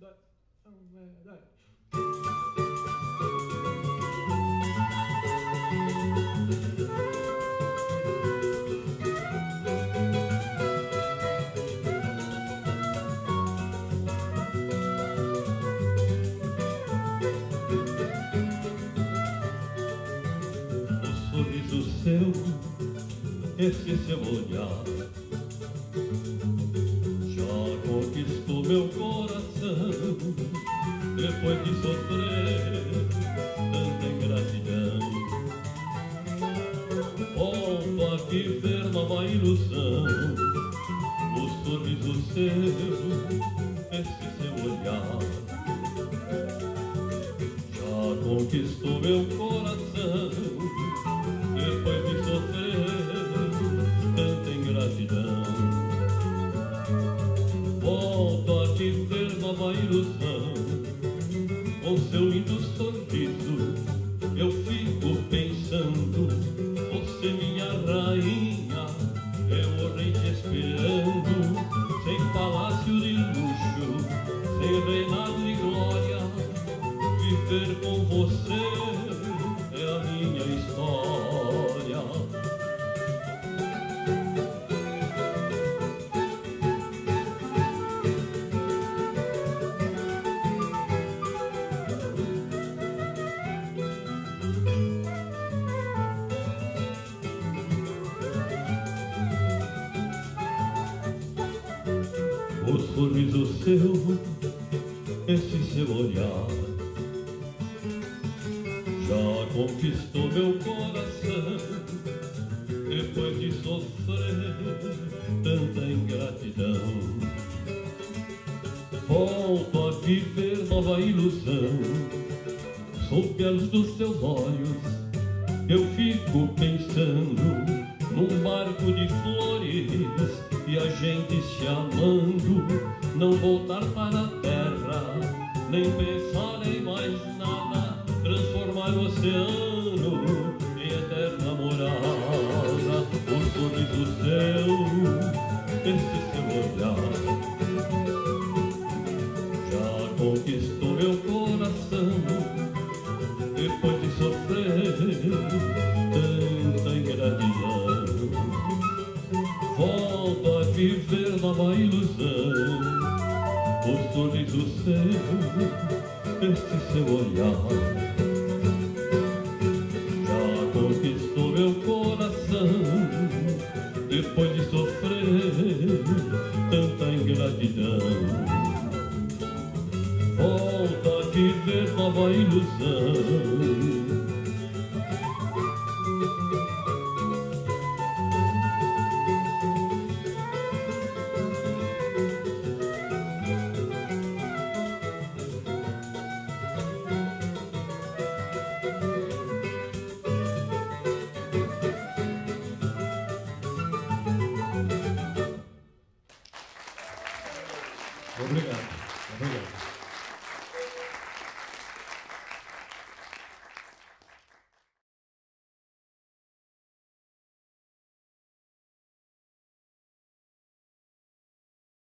Esse seu olhar já conquistou meu coração. Depois de sofrer tanta ingratidão, volto a viver nova ilusão. O sorriso seu, esse seu olhar já conquistou meu coração. Depois de sofrer tanta ingratidão, volto a viver nova ilusão. Com seu lindo sorriso eu fico pensando, você minha rainha, eu morri te esperando. Sem palácio de luxo, sem reinado de glória, viver com você é a minha história. O sorriso seu, esse seu olhar já conquistou meu coração. Depois de sofrer tanta ingratidão, volto a viver nova ilusão. Sob a luz dos seus olhos eu fico pensando, num barco de flores e a gente se amando. Não voltar para a terra, nem pensar em mais nada, transformar o oceano em eterna morada. O sorriso seu, esse seu olhar já conquistou meu coração. Depois de sofrer tanta ingratidão, volto a viver nova ilusão. O sorriso seu, esse seu olhar já conquistou meu coração. Depois de sofrer tanta ingratidão, volto a viver nova ilusão.